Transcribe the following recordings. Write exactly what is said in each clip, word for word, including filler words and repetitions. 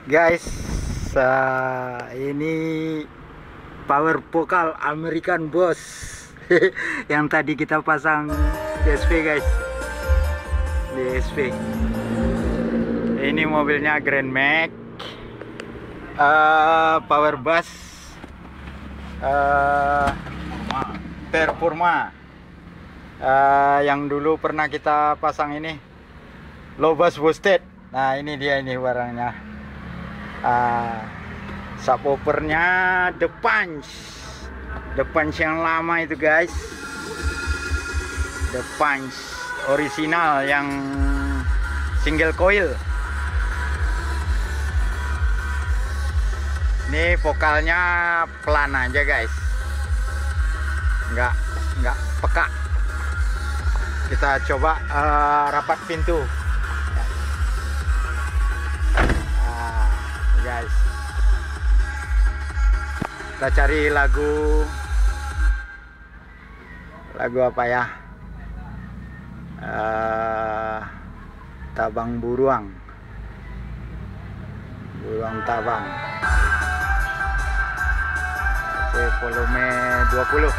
Guys, uh, ini power vokal American Boss yang tadi kita pasang D S P guys, D S P. Ini mobilnya Grand Max, uh, power bass uh, Performa, uh, yang dulu pernah kita pasang ini low bass boosted. Nah ini dia, ini barangnya. Uh, subwoofernya The Punch, The Punch yang lama itu guys, The Punch original yang single coil. Ini vokalnya pelan aja guys, nggak nggak peka. Kita coba uh, rapat pintu guys. Kita cari lagu lagu apa ya, uh, Tabang Buruang, Buruang Tabang. Oke, volume dua puluh.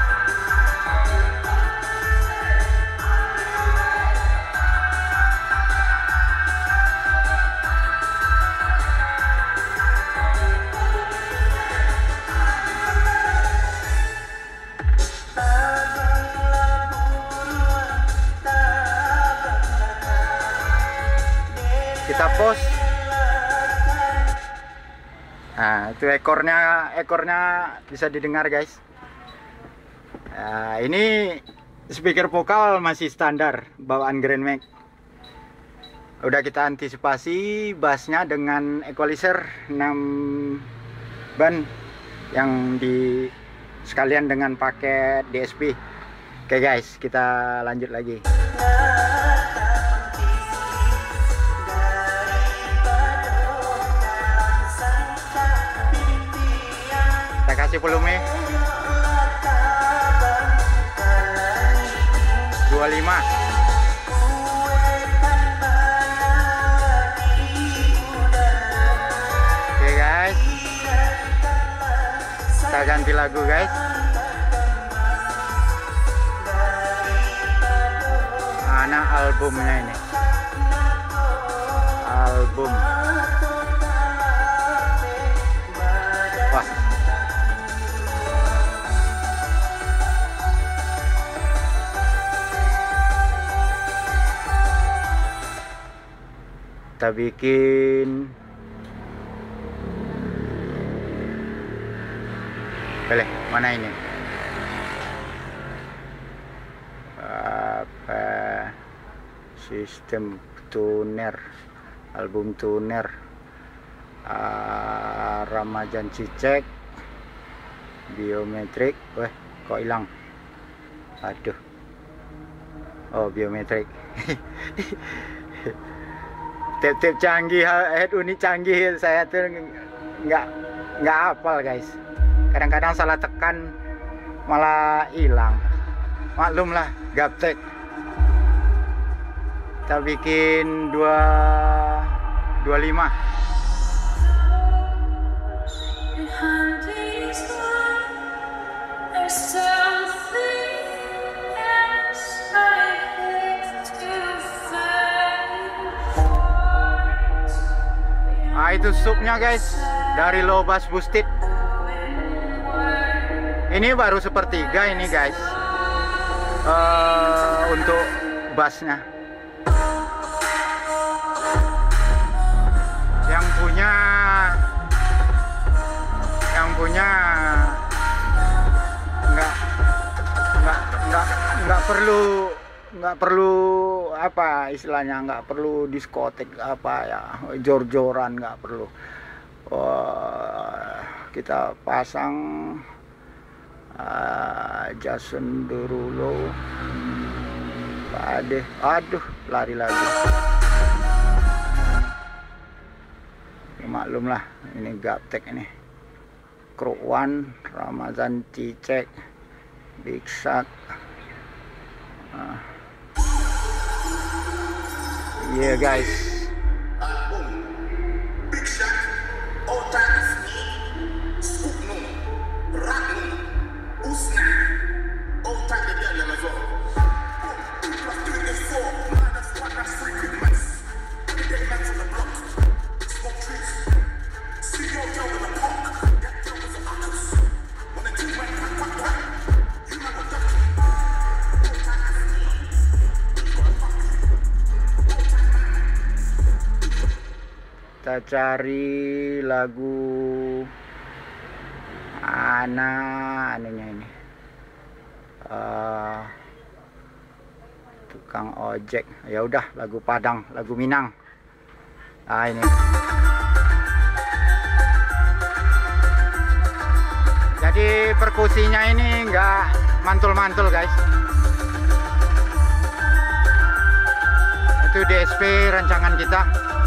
Kita pause. Nah itu ekornya, ekornya bisa didengar guys. Nah, ini speaker vokal masih standar bawaan Grand Max. Udah kita antisipasi bassnya dengan equalizer enam ban yang di sekalian dengan paket D S P. Oke guys, kita lanjut lagi. Kasih volume dua puluh lima. Oke guys, kita ganti lagu guys. Mana albumnya ini? Album. Wah, kita bikin boleh mana ini apa, sistem tuner, album tuner, uh, Ramajan Cicek, biometrik. Weh kok hilang, aduh. Oh biometrik. Tip-tip canggih, head unit canggih saya tuh nggak nggak hafal guys. Kadang-kadang salah tekan malah hilang. Maklum lah, gaptek. Kita bikin dua dua lima. Nah itu subnya guys, dari low bass boosted. Ini baru sepertiga ini guys, uh, untuk bassnya. Yang punya, yang punya nggak nggak nggak nggak perlu nggak perlu apa istilahnya, nggak perlu diskotek apa ya, jor-joran nggak perlu. Wah, kita pasang uh, Jason Derulo. Aduh, aduh lari lagi. Ya, maklum lah, ini gaptek ini. Crow One, Ramazan Cicek, Big Shot. Nah. Yeah guys. Kita cari lagu mana anunya ini. Uh, tukang ojek. Ya udah, lagu Padang, lagu Minang. Ah ini. Jadi perkusinya ini enggak mantul-mantul, guys. Itu D S P rancangan kita.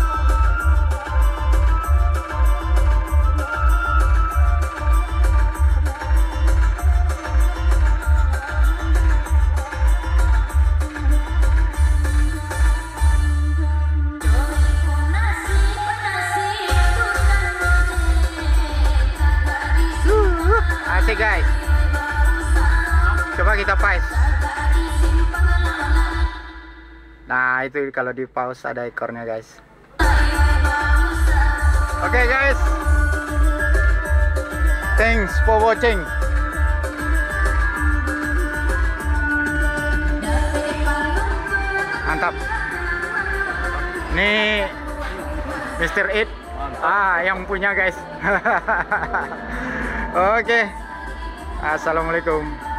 Asik, guys. Coba kita pause. Nah, itu kalau di pause ada ekornya, guys. Oke, okay, guys. Thanks for watching. Mantap. Ini Mister It. Ah, yang punya, guys. Oke. Okay. Assalamualaikum.